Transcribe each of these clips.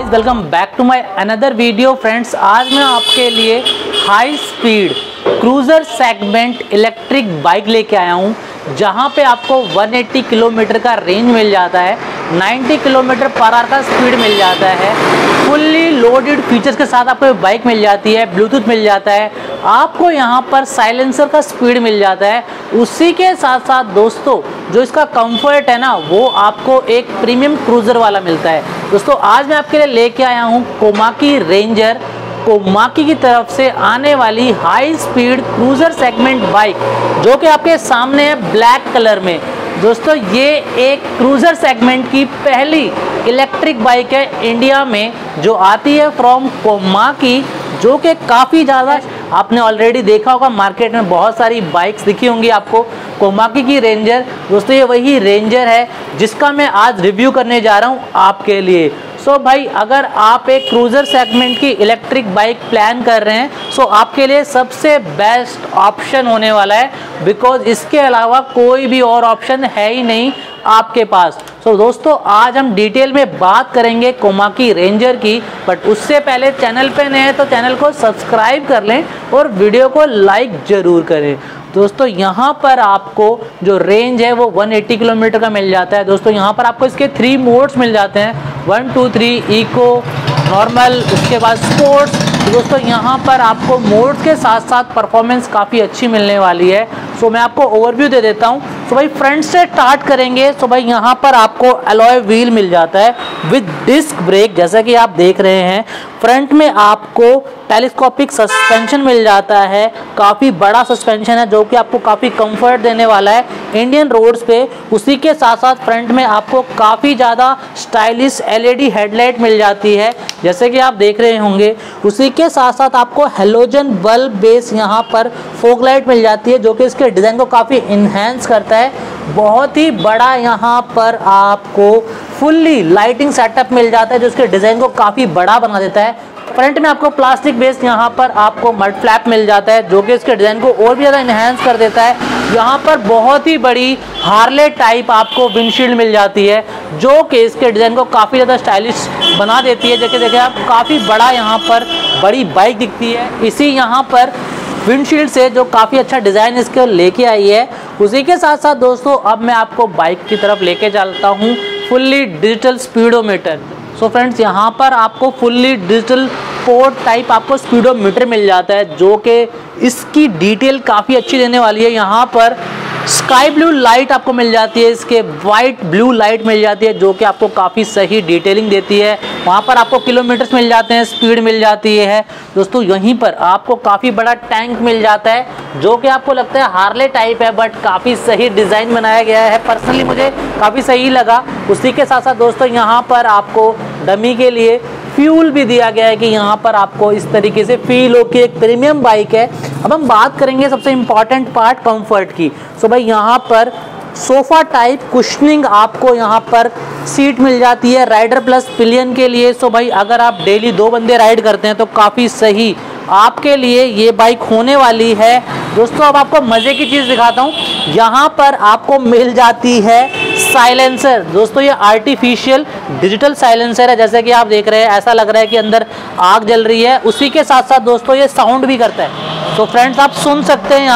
Welcome back to my another video friends. आज मैं आपके लिए high speed cruiser segment electric bike लेके आया हूँ, जहाँ पे आपको 180 किलोमीटर का रेंज मिल जाता है, 90 किलोमीटर पर आवर का स्पीड मिल जाता है, फुल्ली लोडेड फीचर्स के साथ आपको बाइक मिल जाती है, ब्लूटूथ मिल जाता है, आपको यहाँ पर साइलेंसर का स्पीड मिल जाता है। उसी के साथ साथ दोस्तों जो इसका कंफर्ट है ना, वो आपको एक प्रीमियम क्रूज़र वाला मिलता है। दोस्तों आज मैं आपके लिए लेके आया हूँ कोमाकी रेंजर, कोमाकी की तरफ से आने वाली high speed cruiser segment bike, जो कि आपके सामने है ब्लैक कलर में। दोस्तों ये एक क्रूज़र सेगमेंट की पहली इलेक्ट्रिक बाइक है इंडिया में, जो आती है फ्रॉम कोमाकी, जो कि काफ़ी ज़्यादा आपने ऑलरेडी देखा होगा, मार्केट में बहुत सारी बाइक्स दिखी होंगी आपको। कोमाकी की रेंजर दोस्तों ये वही रेंजर है जिसका मैं आज रिव्यू करने जा रहा हूँ आपके लिए। सो भाई अगर आप एक क्रूज़र सेगमेंट की इलेक्ट्रिक बाइक प्लान कर रहे हैं, सो आपके लिए सबसे बेस्ट ऑप्शन होने वाला है, बिकॉज इसके अलावा कोई भी और ऑप्शन है ही नहीं आपके पास। सो दोस्तों आज हम डिटेल में बात करेंगे कोमाकी रेंजर की, बट उससे पहले चैनल पे नए हैं तो चैनल को सब्सक्राइब कर लें और वीडियो को लाइक ज़रूर करें। दोस्तों यहाँ पर आपको जो रेंज है वो 180 किलोमीटर का मिल जाता है। दोस्तों यहाँ पर आपको इसके 3 मोड्स मिल जाते हैं, 1, 2, 3, इको, नॉर्मल, उसके बाद स्पोर्ट्स। तो दोस्तों यहाँ पर आपको मोड्स के साथ साथ परफॉर्मेंस काफ़ी अच्छी मिलने वाली है। सो मैं आपको ओवरव्यू दे देता हूँ। सो भाई फ्रंट से स्टार्ट करेंगे। सो भाई यहाँ पर आपको अलॉय व्हील मिल जाता है विद डिस्क ब्रेक, जैसा कि आप देख रहे हैं। फ्रंट में आपको टेलीस्कोपिक सस्पेंशन मिल जाता है, काफ़ी बड़ा सस्पेंशन है जो कि आपको काफ़ी कंफर्ट देने वाला है इंडियन रोड्स पे। उसी के साथ साथ फ्रंट में आपको काफ़ी ज़्यादा स्टाइलिश LED हेडलाइट मिल जाती है, जैसे कि आप देख रहे होंगे। उसी के साथ साथ आपको हेलोजन बल्ब बेस यहाँ पर फोक लाइट मिल जाती है, जो कि इसके डिज़ाइन को काफ़ी इन्हेंस करता है। बहुत ही बड़ा यहाँ पर आपको फुल्ली लाइटिंग सेटअप मिल जाता है, जो इसके डिज़ाइन को काफ़ी बड़ा बना देता है। फ्रंट में आपको प्लास्टिक बेस यहाँ पर आपको मड फ्लैप मिल जाता है, जो कि इसके डिज़ाइन को और भी ज़्यादा इन्हेंस कर देता है। यहाँ पर बहुत ही बड़ी हार्ले टाइप आपको विंडशील्ड मिल जाती है, जो कि इसके डिज़ाइन को काफ़ी ज़्यादा स्टाइलिश बना देती है। जैसे देखिए आप काफ़ी बड़ा यहाँ पर बड़ी बाइक दिखती है इसी यहाँ पर विंडशील्ड से, जो काफ़ी अच्छा डिज़ाइन इसके लेके आई है। उसी के साथ साथ दोस्तों अब मैं आपको बाइक की तरफ लेके चलता हूँ fully digital speedometer. So friends यहाँ पर आपको फुल्ली डिजिटल पोर्ट टाइप आपको स्पीडोमीटर मिल जाता है, जो कि इसकी डिटेल काफ़ी अच्छी देने वाली है। यहाँ पर स्काई ब्लू लाइट आपको मिल जाती है, इसके वाइट ब्लू लाइट मिल जाती है, जो कि आपको काफ़ी सही डिटेलिंग देती है। वहाँ पर आपको किलोमीटर्स मिल जाते हैं, स्पीड मिल जाती है। दोस्तों यहीं पर आपको काफ़ी बड़ा टैंक मिल जाता है, जो कि आपको लगता है हार्ले टाइप है, बट काफ़ी सही डिज़ाइन बनाया गया है। पर्सनली मुझे काफ़ी सही लगा। उसी के साथ साथ दोस्तों यहाँ पर आपको डमी के लिए फ्यूल भी दिया गया है, कि यहाँ पर आपको इस तरीके से फील हो कि एक प्रीमियम बाइक है। अब हम बात करेंगे सबसे इम्पॉर्टेंट पार्ट कंफर्ट की। सो भाई यहाँ पर सोफ़ा टाइप कुशनिंग आपको यहाँ पर सीट मिल जाती है राइडर प्लस पिलियन के लिए। सो भाई अगर आप डेली 2 बंदे राइड करते हैं तो काफ़ी सही आपके लिए ये बाइक होने वाली है। दोस्तों अब आपको मज़े की चीज़ दिखाता हूँ। यहाँ पर आपको मिल जाती है साइलेंसर। दोस्तों ये आर्टिफिशियल डिजिटल साइलेंसर है, जैसे कि आप देख रहे हैं, ऐसा लग रहा है कि अंदर आग जल रही है। उसी के साथ साथ दोस्तों ये साउंड भी करता है। तो फ्रेंड्स आप सुन सकते हैं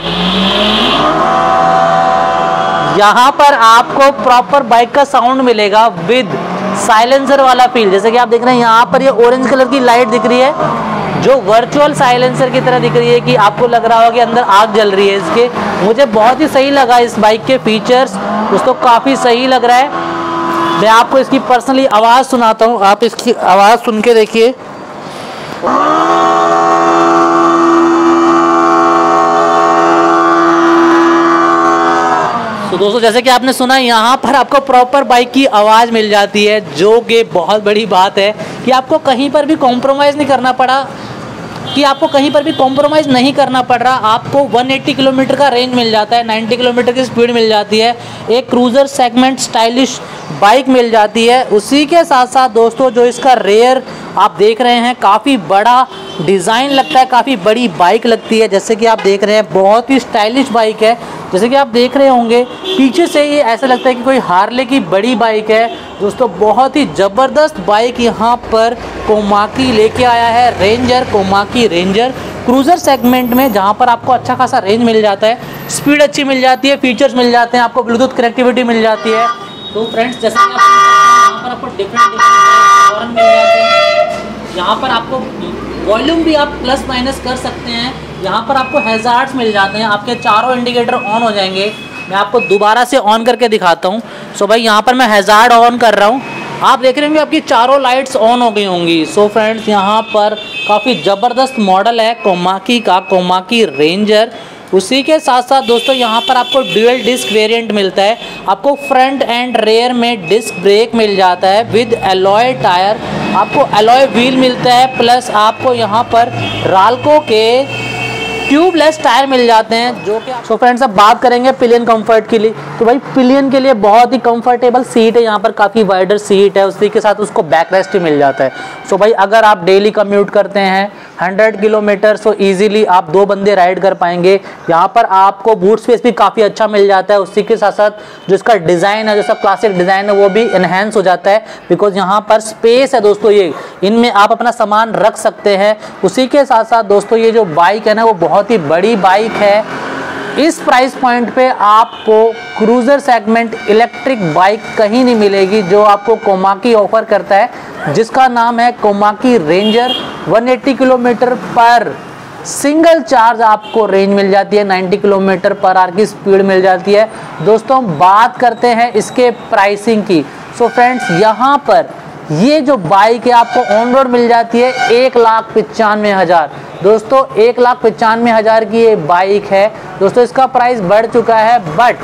यहाँ पर आपको प्रॉपर बाइक का साउंड मिलेगा विद साइलेंसर वाला फील। जैसे कि आप देख रहे हैं यहाँ पर ये ऑरेंज कलर की लाइट दिख रही है, जो वर्चुअल साइलेंसर की तरह दिख रही है, कि आपको लग रहा होगा कि अंदर आग जल रही है इसके। मुझे बहुत ही सही लगा इस बाइक के फीचर्स, दोस्तों काफ़ी सही लग रहा है। मैं आपको इसकी पर्सनली आवाज़ सुनाता हूँ, आप इसकी आवाज़ सुन के देखिए। तो दोस्तों जैसे कि आपने सुना, यहाँ पर आपको प्रॉपर बाइक की आवाज़ मिल जाती है, जो कि बहुत बड़ी बात है कि आपको कहीं पर भी कॉम्प्रोमाइज़ नहीं करना पड़ा, पड़ रहा। आपको 180 किलोमीटर का रेंज मिल जाता है, 90 किलोमीटर की स्पीड मिल जाती है, एक क्रूज़र सेगमेंट स्टाइलिश बाइक मिल जाती है। उसी के साथ साथ दोस्तों जो इसका रेयर आप देख रहे हैं, काफ़ी बड़ा डिज़ाइन लगता है काफ़ी बड़ी बाइक लगती है। जैसे कि आप देख रहे हैं बहुत ही स्टाइलिश बाइक है। जैसे कि आप देख रहे होंगे पीछे से ये ऐसा लगता है कि कोई हार्ले की बड़ी बाइक है। दोस्तों बहुत ही ज़बरदस्त बाइक यहाँ पर कोमाकी लेके आया है, ranger, Komaki ranger cruiser segment में, जहाँ पर आपको अच्छा खासा रेंज मिल जाता है, स्पीड अच्छी मिल जाती है, फीचर्स मिल जाते हैं, आपको ब्लूटूथ कनेक्टिविटी मिल जाती है। तो फ्रेंड्स जैसे कि यहाँ पर आपको डिफरेंट हॉर्न मिल जाते हैं, यहाँ पर आपको वॉल्यूम भी आप प्लस माइनस कर सकते हैं, यहाँ पर आपको हैज़ार्ड्स मिल जाते हैं, आपके चारों इंडिकेटर ऑन हो जाएंगे। मैं आपको दोबारा से ऑन करके दिखाता हूँ। सो भाई यहाँ पर मैं हैज़ार्ड ऑन कर रहा हूँ, आप देख रहे होंगे आपकी चारों लाइट्स ऑन हो गई होंगी। सो फ्रेंड्स यहाँ पर काफ़ी ज़बरदस्त मॉडल है कोमाकी का, कोमाकी रेंजर। उसी के साथ साथ दोस्तों यहाँ पर आपको ड्यूअल डिस्क वेरिएंट मिलता है, आपको फ्रंट एंड रेयर में डिस्क ब्रेक मिल जाता है विद एलॉय टायर, आपको एलॉय व्हील मिलता है, प्लस आपको यहाँ पर राल्को के ट्यूबलेस टायर मिल जाते हैं जो कि सो फ्रेंड्स अब बात करेंगे पिलियन कंफर्ट के लिए। तो भाई पिलियन के लिए बहुत ही कंफर्टेबल सीट है, यहाँ पर काफ़ी वाइडर सीट है, उसी के साथ उसको बैक रेस्ट ही मिल जाता है। सो भाई अगर आप डेली कम्यूट करते हैं 100 किलोमीटर, सो इजीली आप 2 बंदे राइड कर पाएंगे। यहाँ पर आपको बूट स्पेस भी काफ़ी अच्छा मिल जाता है, उसी के साथ साथ जो इसका डिज़ाइन है, जो सब क्लासिक डिज़ाइन है वो भी इन्हेंस हो जाता है, बिकॉज यहाँ पर स्पेस है दोस्तों, ये इनमें आप अपना सामान रख सकते हैं। उसी के साथ साथ दोस्तों ये जो बाइक है ना वो बहुत ही बड़ी बाइक है। इस प्राइस पॉइंट पे आपको क्रूज़र सेगमेंट इलेक्ट्रिक बाइक कहीं नहीं मिलेगी जो आपको कोमाकी ऑफर करता है, जिसका नाम है कोमाकी रेंजर। 180 किलोमीटर पर सिंगल चार्ज आपको रेंज मिल जाती है, 90 किलोमीटर पर आवर की स्पीड मिल जाती है। दोस्तों बात करते हैं इसके प्राइसिंग की। सो फ्रेंड्स यहाँ पर ये जो बाइक है आपको ऑन रोड मिल जाती है 1,95,000। दोस्तों 1,95,000 की ये बाइक है। दोस्तों इसका प्राइस बढ़ चुका है, बट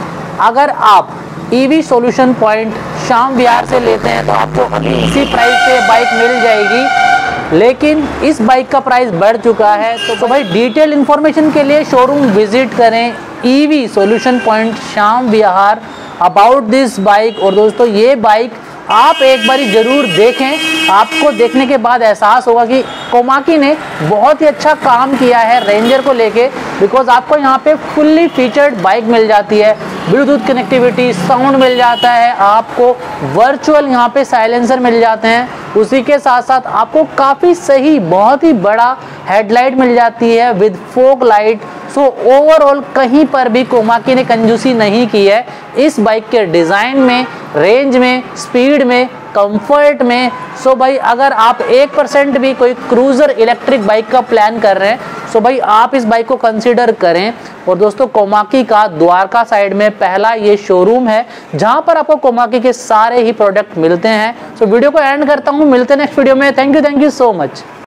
अगर आप ईवी सॉल्यूशन पॉइंट शाम विहार से लेते हैं तो आपको इसी प्राइस पे बाइक मिल जाएगी, लेकिन इस बाइक का प्राइस बढ़ चुका है। तो भाई डिटेल इन्फॉर्मेशन के लिए शोरूम विजिट करें EV solution point Shyam Vihar about this bike. और दोस्तों ये बाइक आप एक बारी ज़रूर देखें, आपको देखने के बाद एहसास होगा कि कोमाकी ने बहुत ही अच्छा काम किया है रेंजर को लेके, बिकॉज आपको यहाँ पे फुल्ली फीचर्ड बाइक मिल जाती है, ब्लूटूथ कनेक्टिविटी, साउंड मिल जाता है, आपको वर्चुअल यहाँ पे साइलेंसर मिल जाते हैं, उसी के साथ साथ आपको काफ़ी सही बहुत ही बड़ा हेडलाइट मिल जाती है with fog light. So overall कहीं पर भी कोमाकी ने कंजूसी नहीं की है इस बाइक के डिज़ाइन में, रेंज में, स्पीड में, कंफर्ट में। सो भाई अगर आप 1% भी कोई क्रूज़र इलेक्ट्रिक बाइक का प्लान कर रहे हैं, सो भाई आप इस बाइक को कंसीडर करें। और दोस्तों कोमाकी का द्वारका साइड में पहला ये शोरूम है जहां पर आपको कोमाकी के सारे ही प्रोडक्ट मिलते हैं। सो वीडियो को एंड करता हूं, मिलते हैं नेक्स्ट वीडियो में। Thank you so much.